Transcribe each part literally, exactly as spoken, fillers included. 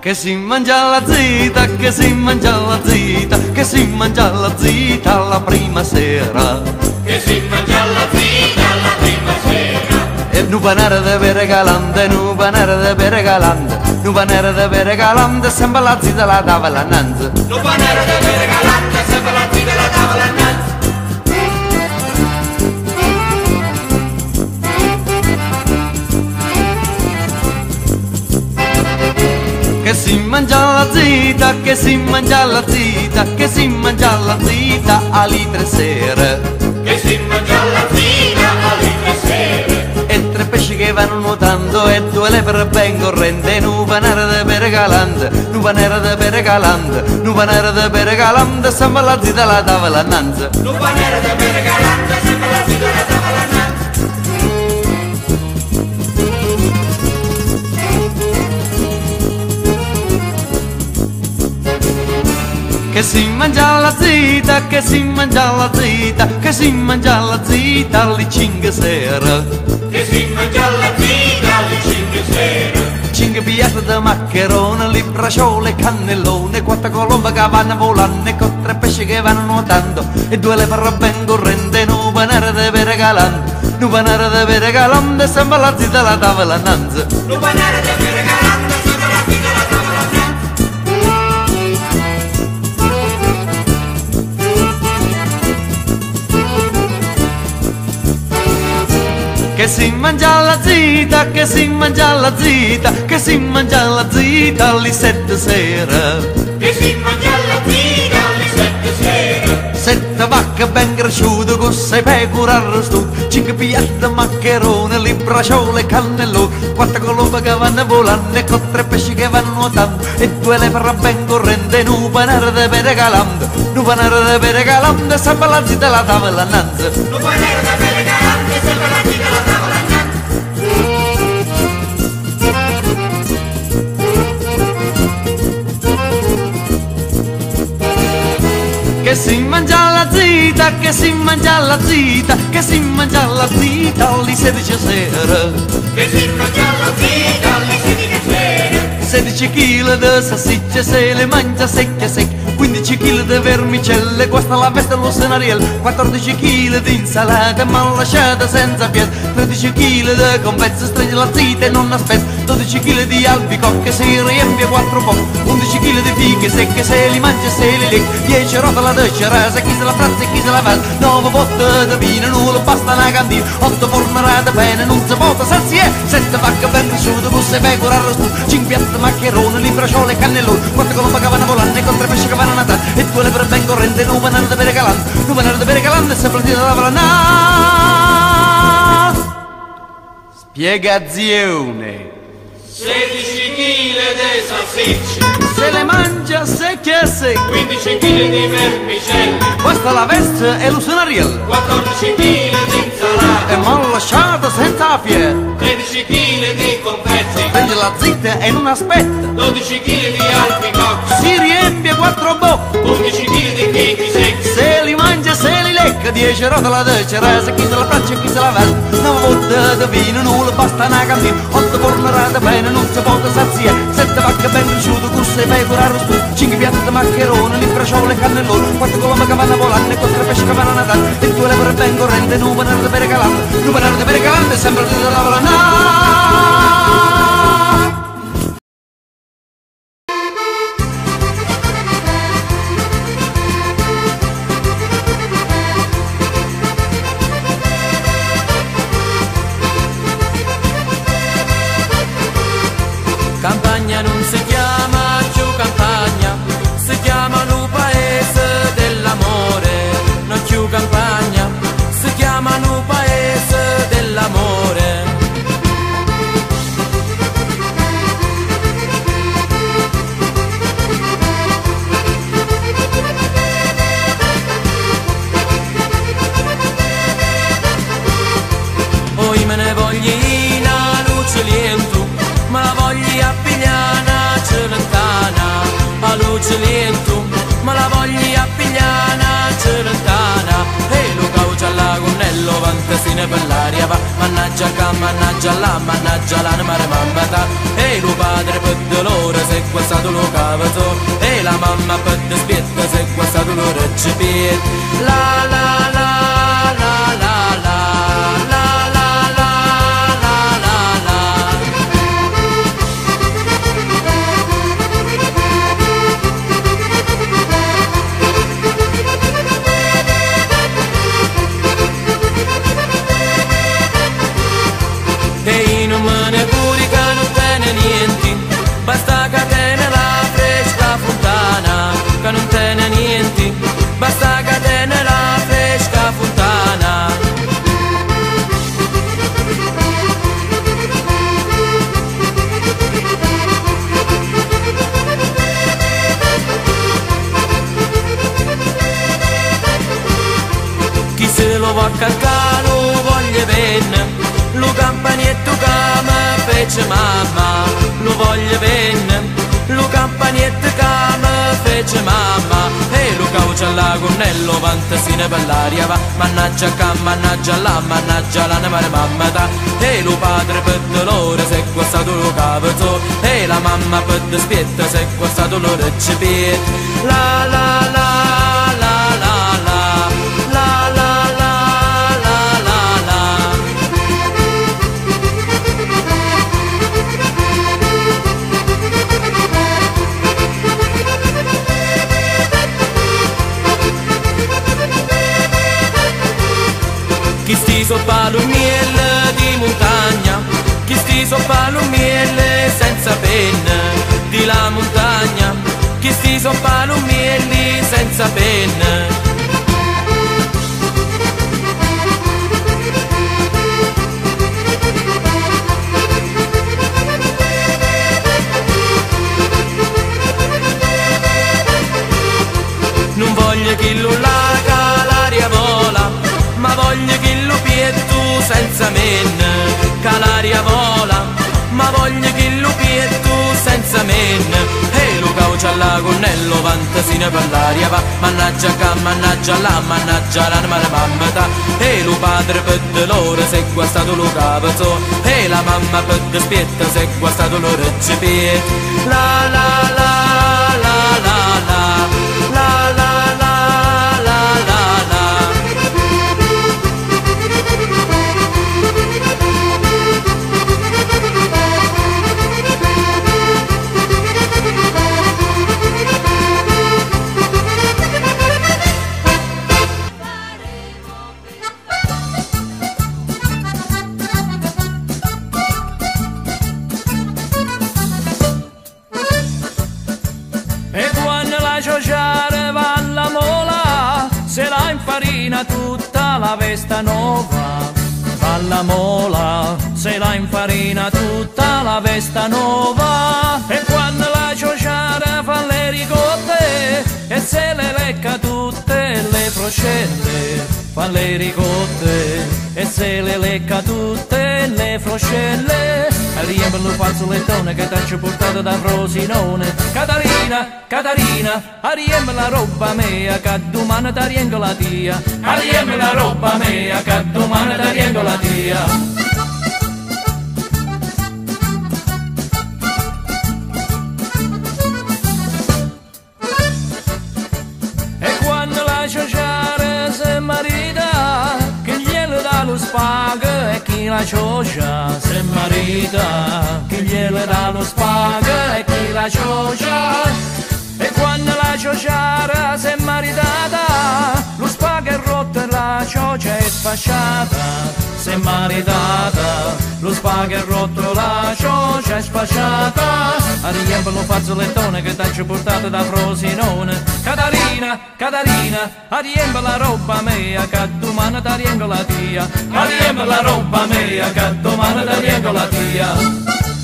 Che si mangia la zita, che si mangia la zita, che si mangia la zita la prima sera. Che si mangia la zita la prima sera. E nu panere de bere galante, nu panere de bere galante, nu panere de bere galante, sempre la zita la tavola innanzi. Nu panere de bere galante, sempre la zita la tavola innanzi. Che si mangia la zita, che si mangia la zita, che si mangia la zita alle tre sere. Che si mangia la zita alle tre sere. E tre pesci che vanno nuotando e due lepre ben corrente. Nu panere de bere galante, nu panere de bere galante, nu panere de bere galante, sempre la zita la tavola innanzi. Nu panere de bere galante, sempre la zita la tavola innanzi. Che si mangia la zita, che si mangia la zita, che si mangia la zita alle cinque sera. Che si mangia la zita alle cinque sera. Cinque piatti di maccherone, li braciole, cannellone, quattro colombe che vanno volando, con tre pesci che vanno nuotando, e due lepre ben corrente, nu panere de bere galante, nu panere de bere galante, sempre la zita la tavola innanzi. Nu panere de bere galante, sempre la zita la tavola innanzi. Che si mangia la zita, che si mangia la zita, che si mangia la zita alle sette sera. Che si mangia la zita alle sette sera. Sette vacche ben cresciute con sei pecore arrostute, cinque piatti di maccherone, li braciole, cannellone, quattro colombe che vanno volando e con tre pesci che vanno nuotando, e due lepre ben corrente, nu panere de bere galante, nu panere de bere galante, sempre la zita la tavola innanzi. Nu panere de bere galante, sempre la zita la tavola innanzi. Che si mangia la zita, che si mangia la zita, che si mangia la zita alle sedici sera. Che si mangia la zita alle sedici sera. sedici chili di salsicce se le mangia secche secche, quindici chili di vermicelle, questa la veste lo scenariello, quattordici chili di insalata mal lasciata senza piede, tredici chili di confezze, stringe la zita e non aspetta, dodici chili di albicocche si riempie quattro pochi, undici chili di fiche secche se li mangia e se li lecca, dieci rotola di cerasa, chi se la frazza e chi se la fa, nove botte di vino, nulla basta una cantina, otto fornarate bene, non si vota salsie, sette vacche ben cresciute, busse pecore arrostute, cinque piatti maccherone, li braciole e cannellone, quattro colombe che vanno volando e con tre pesci che vanno a natare, e due lepre ben corrente, nu panere de bere galante, nu panere de bere galante, e sempre la zita la tavola innanzi. Spiegazione. sedici chili di salsicce. Se le mangia secche e secche. quindici chili di vermicelli. Questa la veste e lo scenariello. quattordici chili di insalata. E mal lasciata senza fiere. tredici chili di confetti. Prende la zita e non aspetta. dodici chili di albicocche. Si riempie quattro bocche. undici chili di fichi secchi. Se li mangia, se li lecca, dieci rotola di cerasa, chi se la faccia e chi se la veste, nove botte di vino, nulla basta una cantina, otto fornarate bene, non si può saziare, sette vacche ben cresciute, con sei pecore arrostute, cinque piatti di maccherone, li braciole e cannellone, quattro colombe che vanno volando e quattro pesci che vanno a natare, e due lepre ben corrente, nu panere de bere galante, nu panere de bere galante, sempre la zita la tavola innanzi. Campagna non si chiama più campagna, si chiama un paese dell'amore, non più campagna, si chiama un paese dell'amore. Oi me ne voglio in a luce liento, ma la voglio a pigliana celentana, a luce liento, ma la voglio a pigliana celentana, e lo caucia alla gonnello vantasine per l'aria va, mannaggia ca, mannaggia la, mannaggia la, mare mammata, e lo padre per dolore se guastato lo cavato e la mamma per dispietta se guastato lo recipiet. La la la la la la la la la la la la. E in un mane puri che non tiene niente, basta che tiene la fresca fontana, che non tiene niente, basta che tiene la fresca fontana. Chi se lo va a calcare lo voglia bene, lo campanietto che mi fece mamma, lo voglio bene, lo campanietto che mi fece mamma, e lo caucia alla gonnello vantasine per l'aria va, mannaggia qua, mannaggia là, mannaggia la mare mamma ta, e lo padre per dolore se guastato lo cavato, e la mamma per dispietta se guastato lo recipiet. La la la la la la la la la la la la. Chi sti sopra lo miele di montagna, chi sti sopra lo miele senza penna di la montagna, chi sti sopra lo miele senza penna. Non voglio chi lo laga l'aria vola, ma voglio chi lo pietto senza men, che l'aria vola, ma voglio chi lo pietto senza men, e lo caucia alla gonnello vantasine per l'aria va, mannaggia qua, mannaggia là, mannaggia la mare mamma ta, e lo padre per dolore se guastato lo cavato, e la mamma per dispietta se guastato lo recipiet. La la la la la la la la la la la la. E quando la ciociare va alla mola, se la infarina tutta la vesta nuova. Va alla mola, se la infarina tutta la vesta nuova. E quando la ciociare fa le ricotte, e se le lecca tutte le froscelle. Fa le ricotte, e se le lecca tutte le froscelle. Riempie lo fazzolettone che t'ha portato da Frosinone. Catarina, Catarina, riempie la roba mia che domani ti riengo la tia. Riempie la roba mia che domani ti riengo la tia. E quando la ciociare se marita, che glielo dà lo spago e chi la ciocia se marita, che glielo dà lo spago e chi la ciocia. E quando la ciociara si è maritata, lo spago è rotto e la ciocia è sfasciata. Si è maritata, lo spago è rotto, la ciocia è sfasciata. Riempie lo fazzolettone che t'ha portato da Frosinone. Catarina, Catarina, riempie la roba mia che domani ti riengo la tia. Riempie la roba mia che domani ti riengo la tia.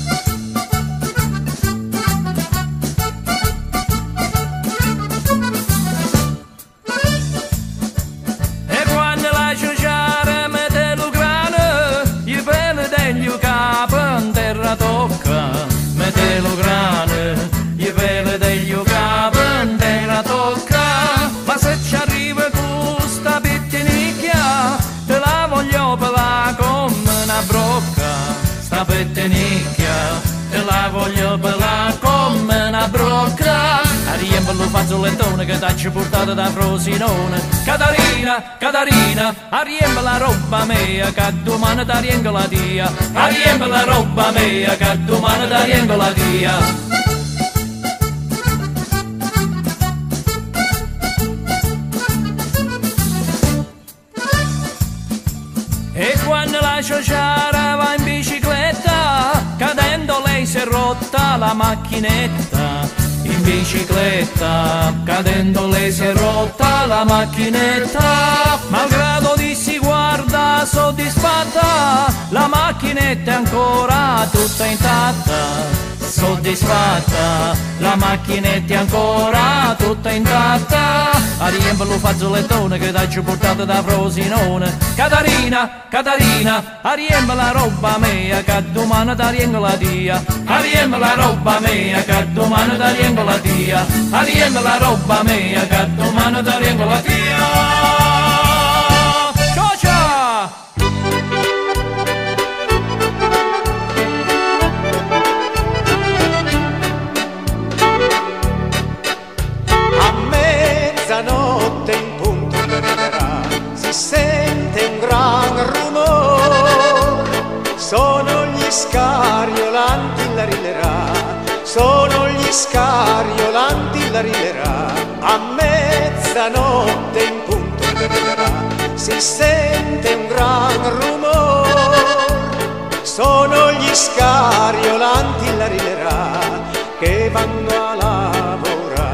Tocca, metelo grane, gli peli degli capi in terra tocca. Ma se ci arriva questa pettinicchia, te la voglio pelare come una brocca, sta pettinicchia. donna che t'ha portato da Frosinone. Catarina, Catarina, riempi la roba mia, che domani ti riengo la tia. Riempi la roba mia, che domani ti riengo la tia. E quando la ciociara va in bicicletta, cadendo lei si è rotta la macchinetta. In bicicletta, cadendo lei si è rotta la macchinetta. Malgrado di si guarda soddisfatta, la macchinetta è ancora tutta intatta. Soddisfatta, la macchinetta è ancora tutta intatta. A riempire lo fazzolettone che t'ha portato da Frosinone. Catarina, Catarina, a riempire la roba mia, che domani ti riengo la tia. A riempire la roba mia, che domani ti riengo la tia. A riempire la roba mia, che domani ti riengo la tia. Ciocia! Mezzanotte in punto arriverà, si sente un gran rumore, sono gli scariolanti la rilerà, sono gli scariolanti la rilerà. A mezzanotte in punto arriverà, si sente un gran rumore, sono gli scariolanti la rilerà, che vanno a lavorare.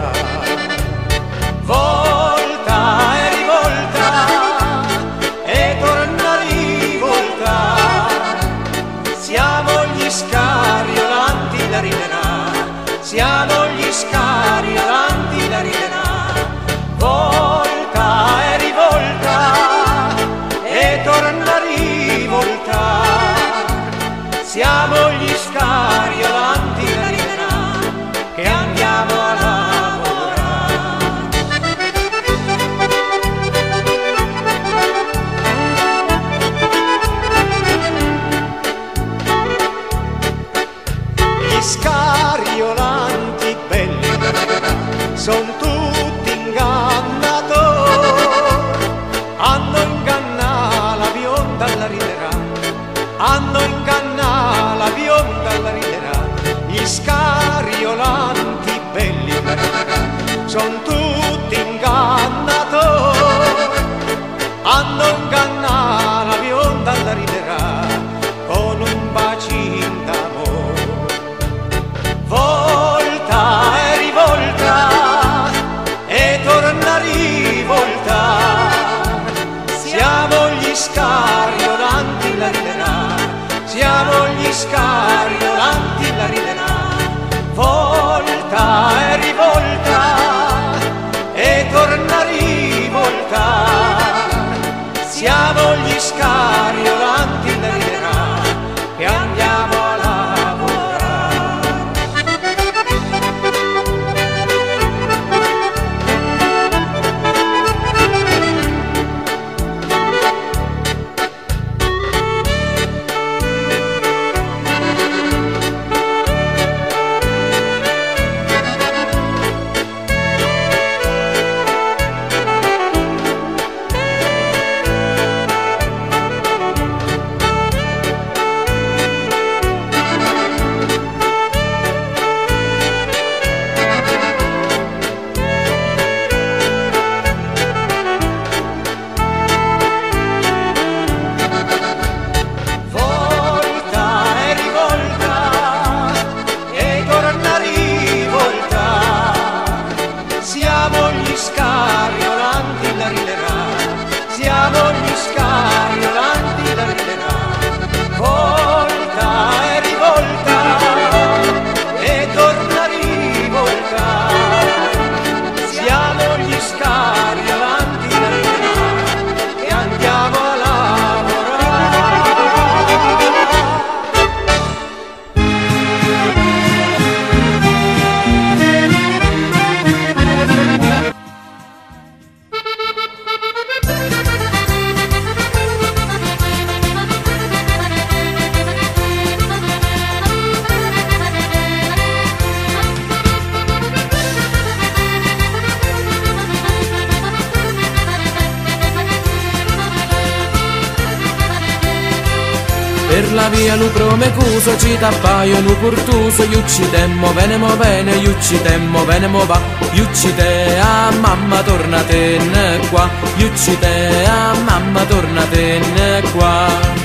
Volta e rivolta e torna a rivolta, siamo gli scariolanti la riderà, siamo gli scariolanti la riderà. Volta e rivolta e torna a rivolta, siamo gli scariolanti la riderà, che andiamo a lavorare. Scariolanti belli son tutti ingannatori, hanno ingannato la bionda alla riderà, hanno ingannato la bionda alla riderà. Gli scariolanti belli son tutti ingannatori, hanno ingannato la bionda alla riderà, con un bacino d'amore. Volta e rivolta e torna a rivolta, siamo gli scariolanti la riderà, siamo gli scariolanti la riderà. Volta e rivolta e torna a rivolta, siamo gli scariolanti la riderà, che andiamo a Per la via lu promecuso ci tappaio lu purtuso, gli uccidemmo venemo bene, gli uccidemmo venemo va, gli uccide a mamma tornatene qua, gli uccide a mamma tornatene qua.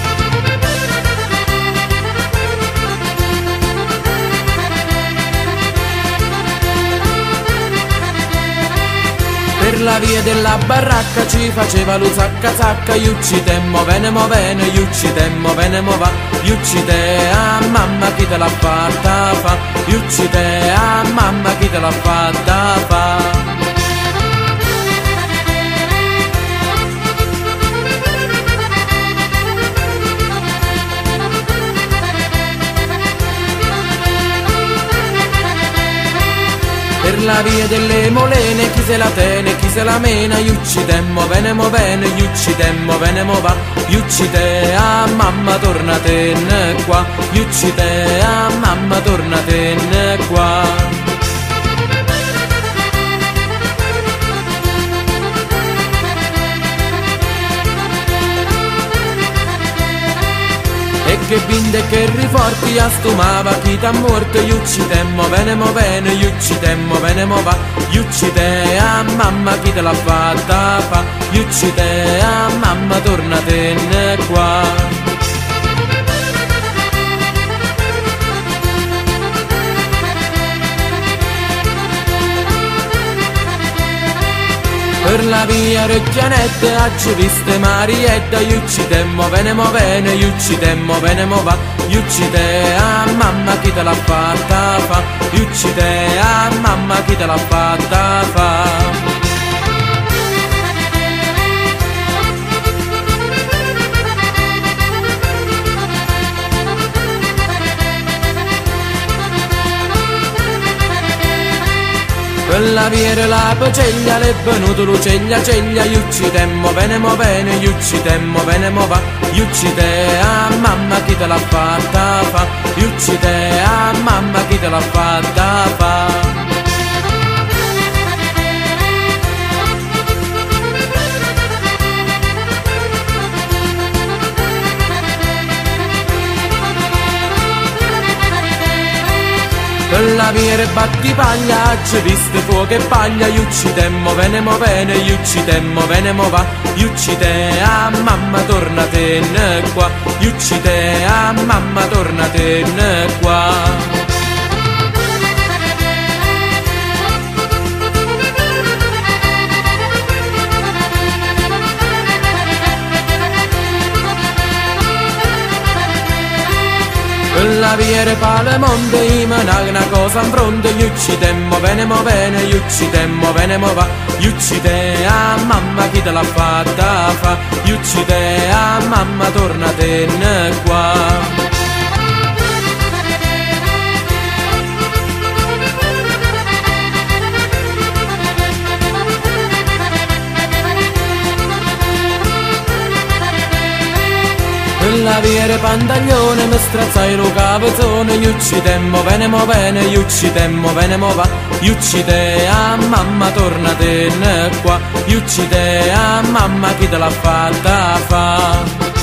Per la via della baracca ci faceva lu zacca zacca, gli uccidemmo venemo bene, gli uccidemmo venemo va, gli uccide a mamma chi te l'ha fatta fa, gli uccide a mamma chi te l'ha fatta fa. Per la via delle molene chi se la tene, chi se la mena, gli uccidemmo venemo bene, gli uccidemmo venemo va, gli uccide a mamma tornatene qua, gli uccide a mamma tornatene qua. E che binde che riforti a stumava chi t'ha morto, gli uccidemmo venemo bene, gli uccidemmo venemo va, gli uccide a mamma chi te l'ha fatta fa, gli uccide a mamma tornatene qua. Per la via Recchianette a Giuviste Marietta, gli uccidemmo venemo bene, gli uccidemmo venemo va, gli uccide a mamma chi te l'ha fatta fa, gli uccide a mamma chi te l'ha fatta fa. Per la via la paceglia le è venuto l'uceglia ceglia, gli uccidemmo venemo bene, gli uccidemmo venemo va, gli uccide a mamma chi te l'ha fatta fa, gli uccide a mamma chi te l'ha fatta fa. Per la via e battipaglia, ci viste fuoco e paglia, gli uccidemmo venemo bene, gli uccidemmo venemo va, gli uccide a mamma tornatene qua, gli uccide a mamma tornatene qua. Per la via e Palemonte, imana una cosa in fronte, gli uccidemmo venemo bene, gli uccidemmo venemo va, gli uccide a mamma chi te l'ha fatta fa, gli uccide a mamma tornatene qua. Per la via e Pantaglione mi strazzai lo capezzone, gli uccidemmo venemo bene, gli uccidemmo venemo va, gli uccide a mamma tornatene qua, gli uccide a mamma chi te l'ha fatta fa.